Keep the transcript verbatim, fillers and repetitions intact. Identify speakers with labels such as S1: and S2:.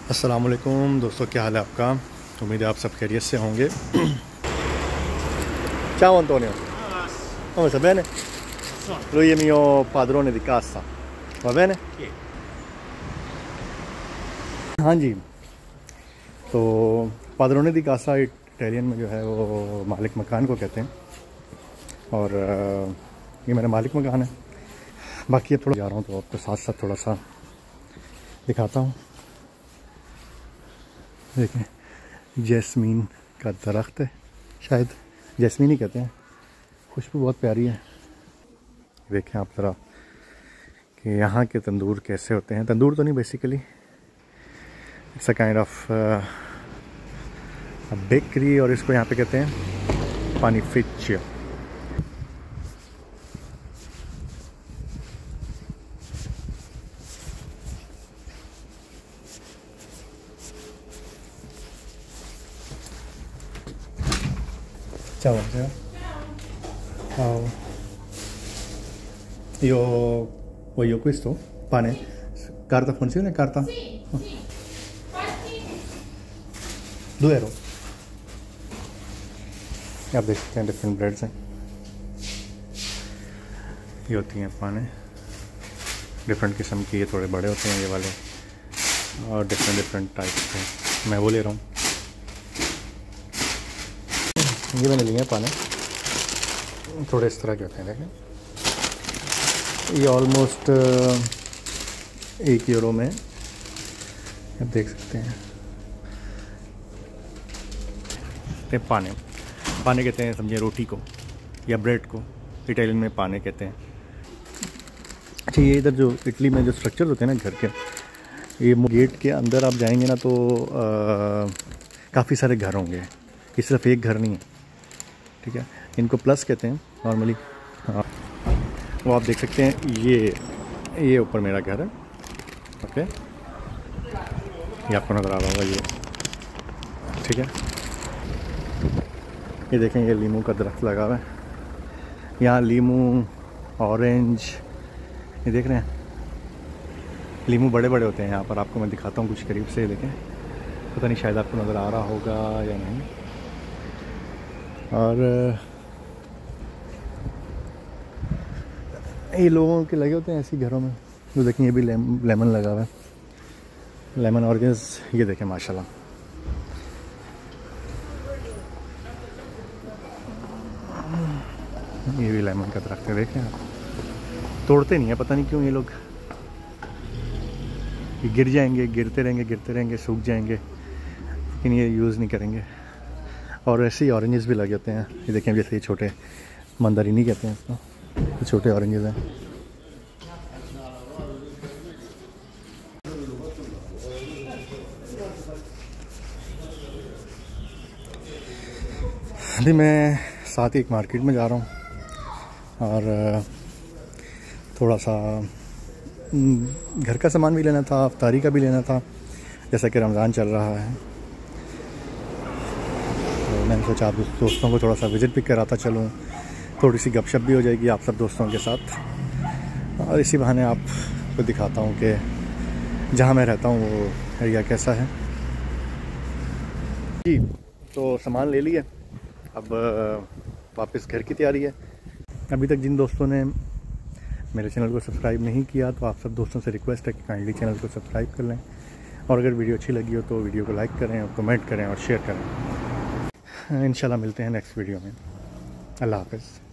S1: अस्सलामुअलैकुम दोस्तों, क्या हाल है आपका। उम्मीद है आप सब खैरियत से होंगे। Ciao Antonio, come sta bene? Lui è mio padrone di casa, va bene? हाँ जी, तो पादरोने दी कासा इटालियन में जो है वो मालिक मकान को कहते हैं और ये मेरा मालिक मकान है। बाकी अब थोड़ा जा रहा हूँ तो आपको साथ साथ थोड़ा सा दिखाता हूँ। देखें, जैस्मीन का दरख्त है, शायद जैस्मीन ही कहते हैं। खुशबू बहुत प्यारी है। देखें आप ज़रा कि यहाँ के तंदूर कैसे होते हैं। तंदूर तो नहीं, basically it's a kind of bakery, और इसको यहाँ पे कहते हैं पानीफिcio। Ciao, ciao. Ciao. Io voglio questo pane. Carta funziona? Carta?
S2: Sì, sì. Quanti?
S1: दो euro. आप देख सकते हैं डिफरेंट ब्रेड्स हैं। ये होती हैं पाने, डिफरेंट किस्म की। ये थोड़े बड़े होते हैं ये वाले, और डिफरेंट डिफरेंट टाइप के। मैं वो ले रहा हूँ। ये मैंने लिए हैं पाने, थोड़े इस तरह के होते हैं। देखें, ये ऑलमोस्ट एक यूरो में आप देख सकते हैं। ते पाने पाने कहते हैं, समझिए रोटी को या ब्रेड को इटालियन में पाने कहते हैं। अच्छा, ये इधर जो इटली में जो स्ट्रक्चर होते हैं ना घर के, ये गेट के अंदर आप जाएंगे ना तो काफ़ी सारे घर होंगे। ये सिर्फ एक घर नहीं है, ठीक है। इनको प्लस कहते हैं नॉर्मली। हाँ, वो आप देख सकते हैं। ये ये ऊपर मेरा घर है, ओके। ये आपको नज़र आ रहा होगा, ये ठीक है। ये देखें, ये लीमू का दरख्त लगा हुआ है यहाँ। लीमू, ऑरेंज, ये देख रहे हैं, लीमू बड़े बड़े होते हैं यहाँ पर। आपको मैं दिखाता हूँ कुछ करीब से। देखें, पता नहीं शायद आपको नज़र आ रहा होगा या नहीं। और ये लोगों के लगे होते हैं ऐसे घरों में। तो देखें, ये भी लेम, लेमन लगा हुआ है, लेमन ऑरेंज। ये देखें माशाल्लाह, ये भी लेमन का दरख्त है। देखें आप, तोड़ते नहीं है, पता नहीं क्यों ये लोग। ये गिर जाएंगे, गिरते रहेंगे गिरते रहेंगे सूख जाएंगे, लेकिन ये यूज़ नहीं करेंगे। और ऐसे ही ऑरेंजेस भी लगे होते हैं। ये देखें, जैसे ये छोटे मंदारिनी कहते हैं इसको, ये छोटे ऑरेंजेस हैं। अभी मैं साथ ही एक मार्केट में जा रहा हूँ और थोड़ा सा घर का सामान भी लेना था, अफ्तारी का भी लेना था, जैसा कि रमज़ान चल रहा है। तो मैंने सोचा आप दोस्तों को थोड़ा सा विज़िट भी कराता चलूँ, थोड़ी सी गपशप भी हो जाएगी आप सब दोस्तों के साथ, और इसी बहाने आपको दिखाता हूँ कि जहाँ मैं रहता हूँ वो एरिया कैसा है। जी, तो सामान ले लिया, अब वापस घर की तैयारी है। अभी तक जिन दोस्तों ने मेरे चैनल को सब्सक्राइब नहीं किया तो आप सब दोस्तों से रिक्वेस्ट है कि काइंडली चैनल को सब्सक्राइब कर लें, और अगर वीडियो अच्छी लगी हो तो वीडियो को लाइक करें और कमेंट करें और शेयर करें। इंशाल्लाह मिलते हैं नेक्स्ट वीडियो में। अल्लाह हाफ़िज़।